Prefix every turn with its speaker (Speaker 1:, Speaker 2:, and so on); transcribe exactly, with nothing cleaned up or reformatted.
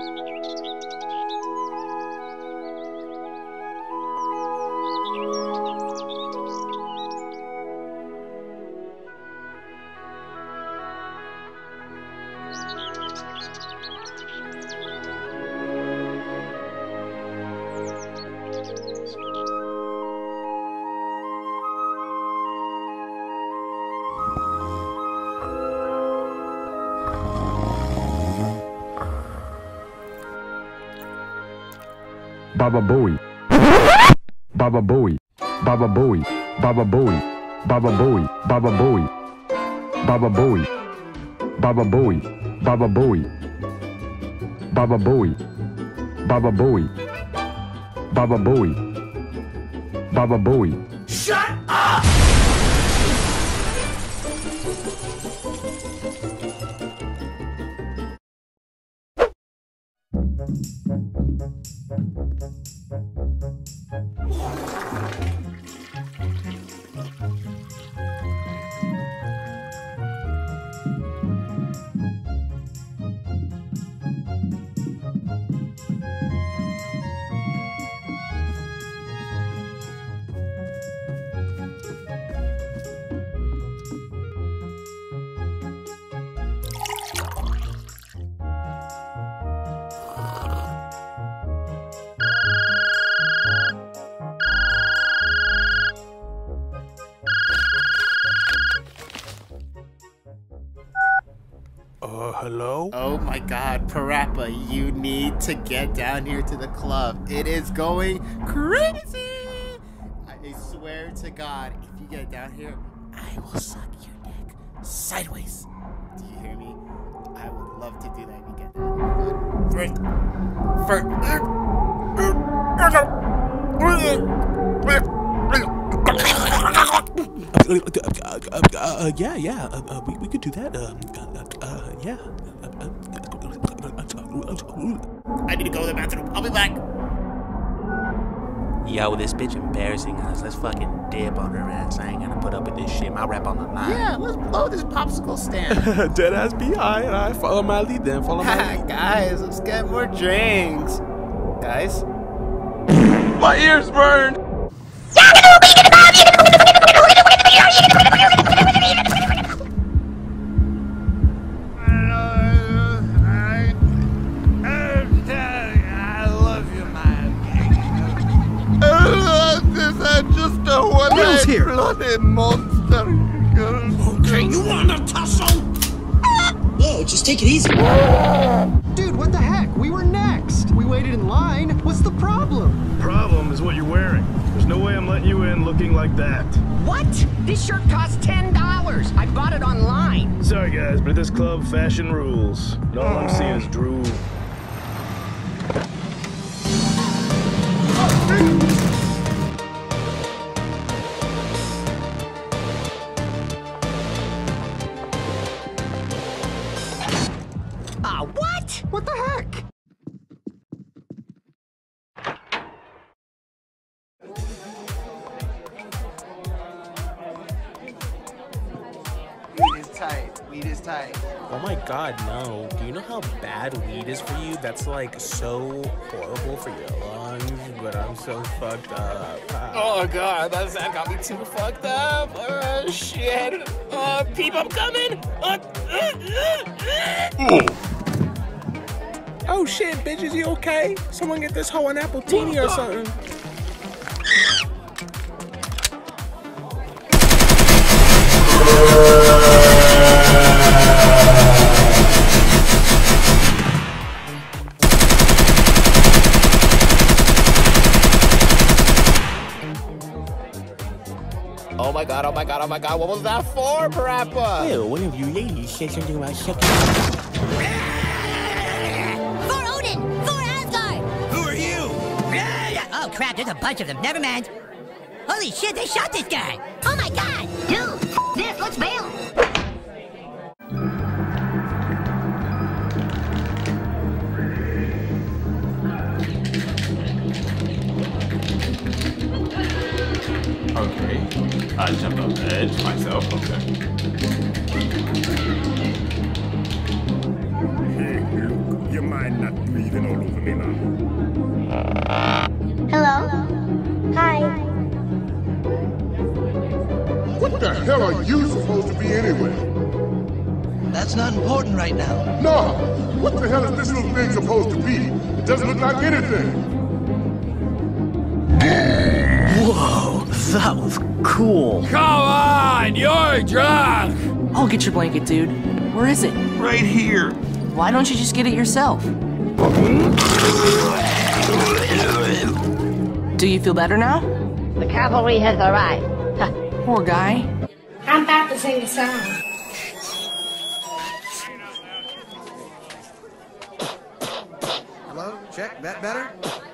Speaker 1: Baba Booey, Baba Booey, Baba Booey, Baba Booey, Baba Booey, Baba Booey, Baba Booey, Baba Booey, Baba Booey, Baba Booey, Baba Booey, Baba Booey, Baba Booey.
Speaker 2: Shut up!
Speaker 3: Uh, hello?
Speaker 4: Oh my god, Parappa, you need to get down here to the club. It is going crazy! I swear to God, if you get down here, I will suck your dick sideways. Do you hear me? I would love to do that if you get down here. First,
Speaker 3: Uh, yeah, yeah, uh, uh, we, we could do that, um, uh, uh, yeah.
Speaker 4: I need to go to the bathroom. I'll be back.
Speaker 5: Yo, this bitch embarrassing us. Let's fucking dip on her ass. I ain't gonna put up with this shit. My rap on the line.
Speaker 4: Yeah, let's blow this popsicle stand.
Speaker 3: Deadass B I, and I follow my lead then, follow my lead.
Speaker 4: Guys, let's get more drinks. Guys?
Speaker 3: My ears burn!
Speaker 2: Will's here. Bloody monster. Okay, you want to tussle?
Speaker 6: Whoa, just take it easy.
Speaker 7: Dude, what the heck? We were next. We waited in line. What's the problem?
Speaker 8: Problem is what you're wearing. There's no way I'm letting you in looking like that.
Speaker 6: What? This shirt costs ten dollars. I bought it online.
Speaker 8: Sorry guys, but at this club, fashion rules. And all I'm seeing is drool.
Speaker 6: Ah, uh, what?
Speaker 7: What the heck?
Speaker 4: Weed is tight. Weed is tight.
Speaker 3: Oh my god, no. Do you know how bad weed is for you? That's like so horrible for your lungs, but I'm so fucked up.
Speaker 4: Oh god, that that got me too fucked up. Oh shit. Oh, peep, I'm coming. Uh, uh, uh, uh.
Speaker 3: Oh shit, bitch, is you okay? Someone get this hoe an apple teeny or something.
Speaker 4: Oh my god, oh my god, oh my god, what was that for, Parappa?
Speaker 5: Well, one of you ladies said something about sucking.
Speaker 9: For Odin! For Asgard!
Speaker 2: Who are you?
Speaker 9: Oh crap, there's a bunch of them. Never mind. Holy shit, they shot this guy! Oh my god! Dude, this, let's bail!
Speaker 10: Okay. I jumped off the edge myself, okay.
Speaker 8: Hey, look, you might not believe in
Speaker 2: me now.
Speaker 11: Hello? Hi.
Speaker 2: What the hell are you supposed to be anyway?
Speaker 12: That's not important right now.
Speaker 2: No! What the hell is this little thing supposed to be? It doesn't look like anything.
Speaker 13: Whoa, that was cool.
Speaker 14: Come on, you're drunk!
Speaker 13: I'll get your blanket, dude. Where is it?
Speaker 14: Right here.
Speaker 13: Why don't you just get it yourself? Do you feel better now?
Speaker 9: The cavalry has arrived.
Speaker 13: Poor guy.
Speaker 11: I'm about to sing a song.
Speaker 15: Hello? Check. That better?